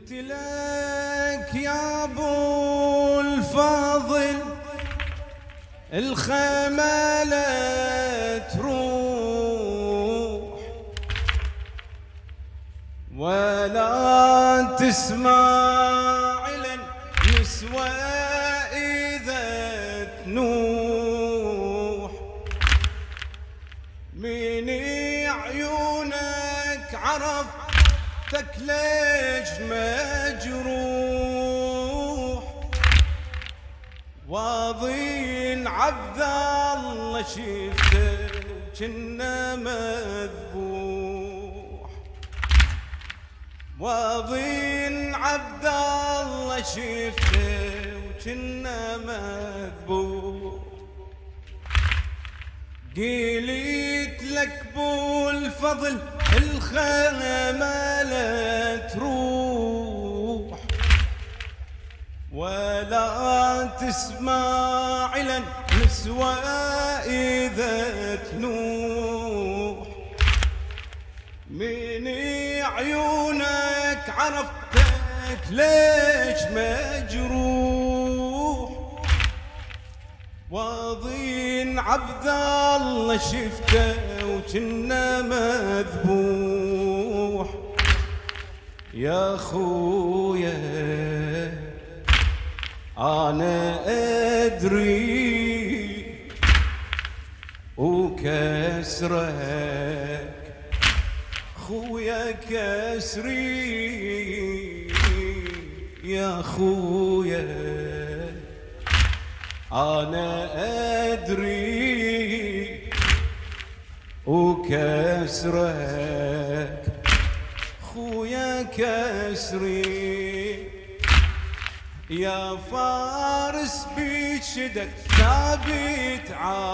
قلت لك يا ابو الفاضل الخمالة تروح ولا تسمع لن نسوى إذا تنوح من عيونك عرفتك ليش مجروح واضين عبد الله شفته كنا مذبوح واضين عبد الله شفته وكنا مذبوح قلت لك بو الفضل الخمالة تروح ولا تسمع لن نسوى إذا تنوح من عيونك عرفتك ليش مجروح واضين عبد الله شفته وكنا مذبوح يا خويا أنا أدري وكسرك خويا كسري يا خويا أنا أدري وكسرك خويا كسري يا فارس بشدك ثابت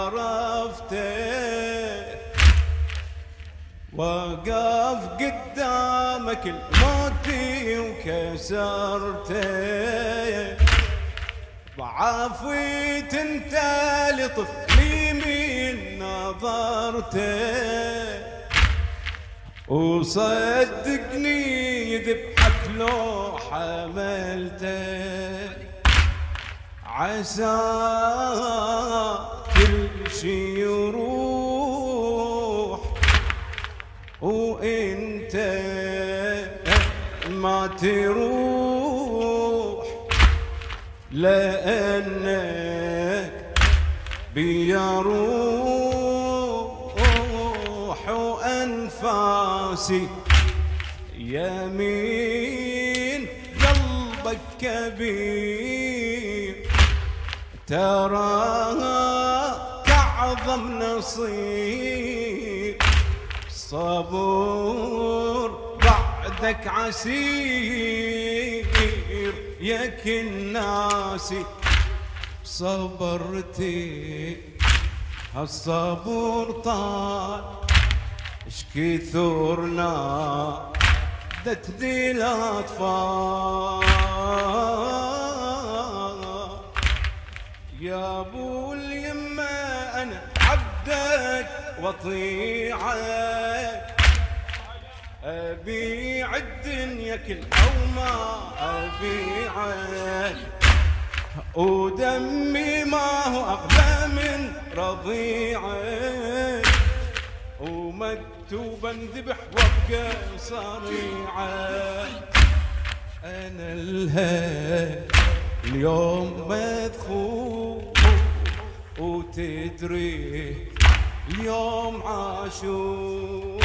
عرفته وقف قدامك الموت وكسرته ضعفت انت لطفلي من نظرته وصدقني يذبحك لو حملته عسى كل شي يروح وانت ما تروح لأنك بيا روح وأنفاسي يمين قلبك كبير تراك أعظم نصيب صبور بعدك عسير يا كناسي صبرتي هالصبر طال اش كثرنا دتدي الاطفال يا ابو اليمه انا عبدك واطيعك أبيع الدنيا كلها وما أبيعك ودمي ما هو أغلى من رضيعك ومكتوب انذبح وابقى صريعك أنا اليوم مذخور وتدري اليوم عاشور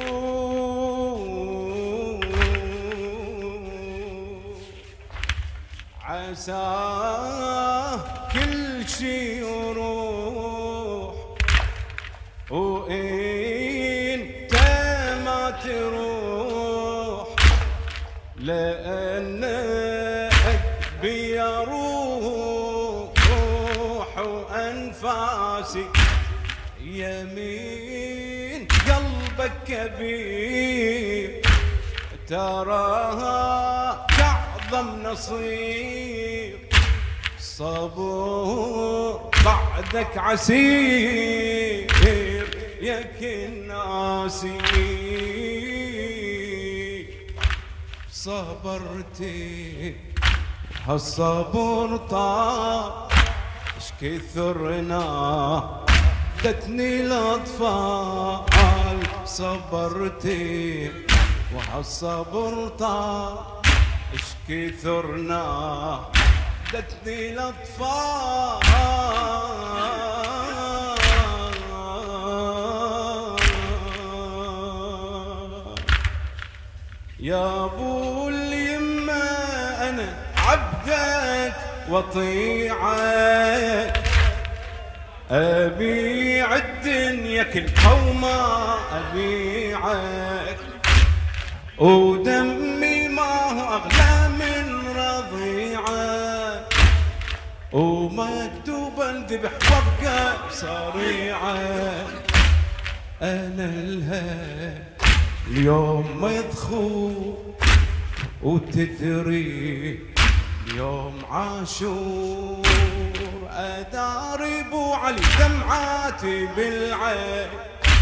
عسى كل شي يروح وانت ما تروح لأنك بيا روح وأنفاسي يمين قلبك كبير تراها أعظم نصيب صبور بعدك عسير يا كناسي صبرتي هالصبر طال اش كثرنا دتني الاطفال. صبرتي وهالصبر طال اش كثرنا دتني الاطفال. يا ابو اليمه انا عبدك وطيعك، ابيع الدنيا كلها وما ابيعك، ودمي ما هو اغلى من رضيعك، ومكتوب انذبح وابقى صريعك. انا لها اليوم مدخول وتدري يوم عاشور، اداري ابو علي دمعاتي بالعين،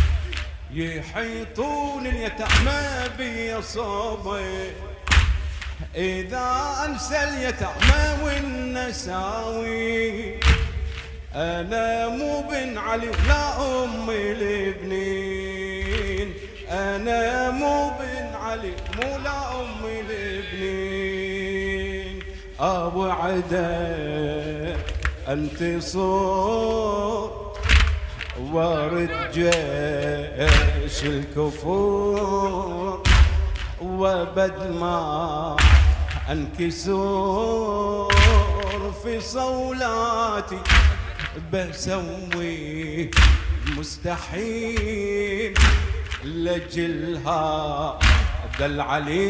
يحيطون اليتامى بي صوبي، اذا انسى اليتامى والنساوي، انا مو بن علي ولا امي الابنين، انا مو بن علي مو لا امي الابنين. اوعدك انتصر وارد جيش الكفور، وبد ما انكسور في صولاتي بسوي مستحيل لجلها دل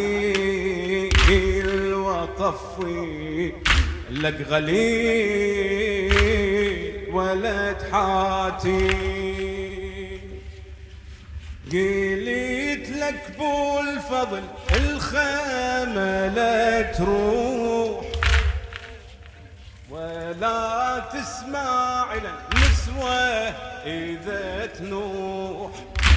عليل وطفي لك غليل ولد حاتي. قلت لك بو الفضل الخيمة لا تروح، ولا تسمع للنسوة إذا تنوح،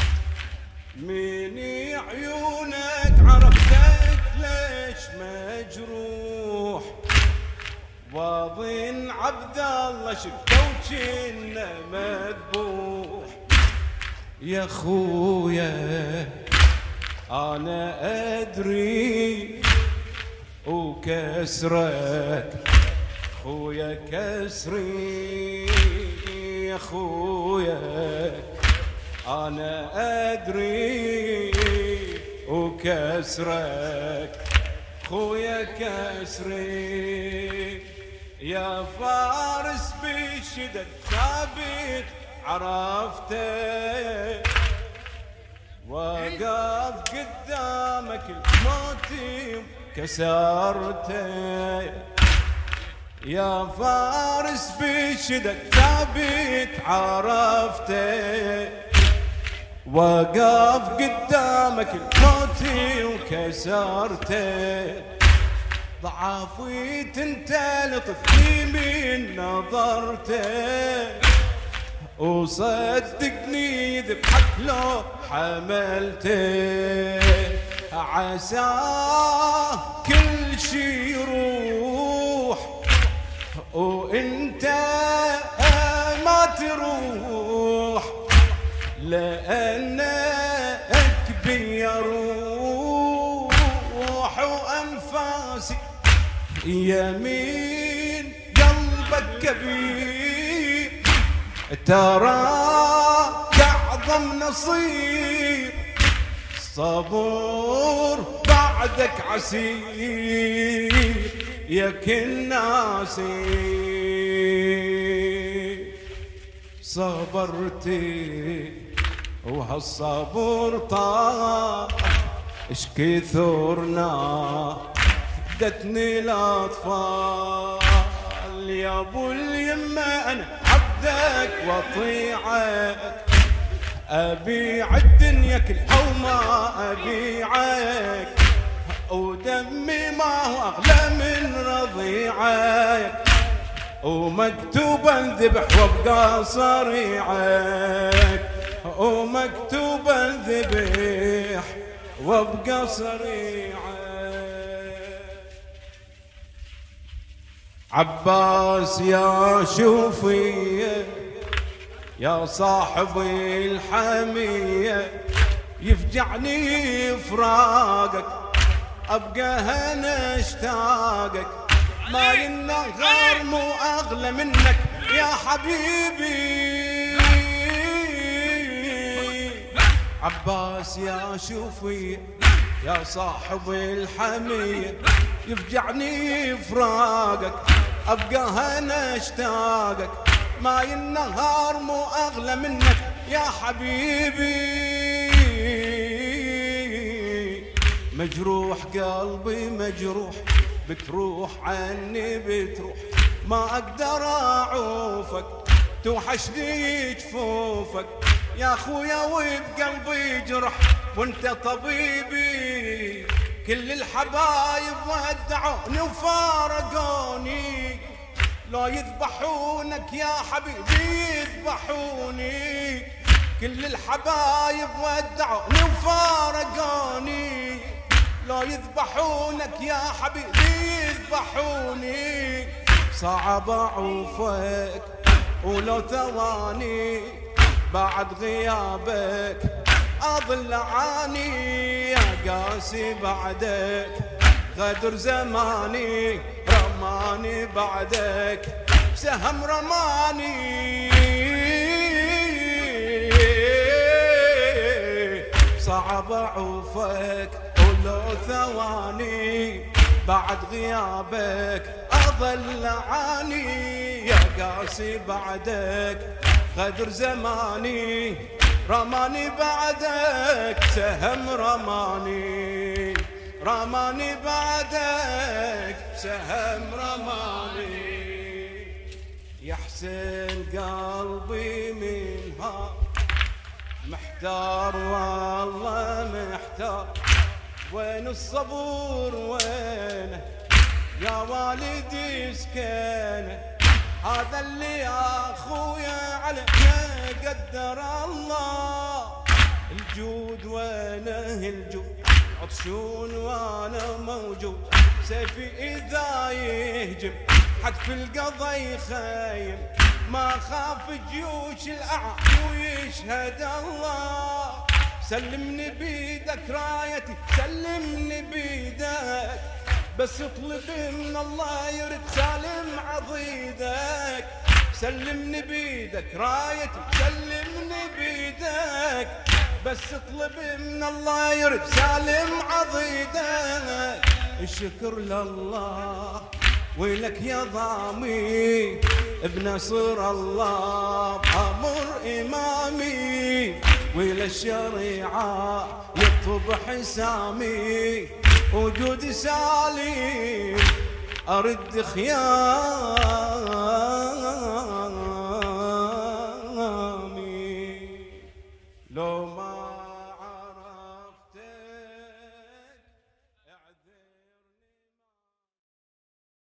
من عيونك عرفتك ليش مجروح، واظن عبد الله شفته وجنه مذبوح. يا خويا انا ادري وكسرك خويا كسري، يا خويا أنا أدري وكسرك خويا كسري. يا فارس بالشدد ثابت عرفته، وقف قدامك الموت كسرته. يا فارس بالشدد ثابت عرفته، وقف قدامك الموت وكسرته. ضعافي تنتلطف من نظرته، وصدقني ذبحك لو حملته. عساه كل شي يروح وانت ما تروح، لأنك بي روح وأنفاسي يمين قلبك كبير، تراك أعظم نصير، صبور بعدك عسير يا كناسي. صبرتي وهالصبر طال اش كثرنا دتني الاطفال. يا ابو اليمه انا عبدك وطيعك، ابيع الدنيا كلها وما ابيعك، ودمي ما هو اغلى من رضيعك، ومكتوب انذبح وابقى صريعك، ومكتوب انذبح وابقى صريعك. عباس يا شوفية يا صاحب الحمية، يفجعني فراقك ابقى هنا اشتاقك، ما النهار مو اغلى منك يا حبيبي. عباس يا شوفي يا صاحب الحمية، يفجعني فراقك ابقى هنا اشتاقك، ما النهار مو اغلى منك يا حبيبي. مجروح قلبي مجروح، بتروح عني بتروح، ما اقدر اعوفك، توحشني جفوفك يا خويا وبقلبي جرح وانت طبيبي. كل الحبايب ودعوني وفارقوني، لو يذبحونك يا حبيبي يذبحوني. كل الحبايب ودعوني وفارقوني، لو يذبحونك يا حبيبي يذبحوني. صعب اعوفك ولو ثواني بعد غيابك اظل اعاني، يا قاسي بعدك غدر زماني، رماني بعدك سهم رماني. صعب اعوفك ولو ثواني بعد غيابك اظل اعاني، يا قاسي بعدك غدر زماني، رماني بعدك سهم رماني، رماني بعدك سهم رماني. يحسن قلبي منها محتار والله محتار، وين الصبر وينه يا والدي سكينه، هذا اللي يا اخويا علينا قدر الله. الجود وينه الجود، عطشون وانا موجود، سيفي اذا يهجم حتف القضا يخيم، ما خاف جيوش الاعادي ويشهد الله. سلمني بيدك رايتي سلمني بيدك، بس اطلب من الله يرد سالم عضيدك. سلمني بيدك رايتي سلمني بيدك، بس اطلب من الله يرد سالم عضيدك. الشكر لله ويلك يا ضامي بنصر الله، بأمر إمامي ويل الشريعة يطب حسامي، وجود سالم أرد خيامي. لو ما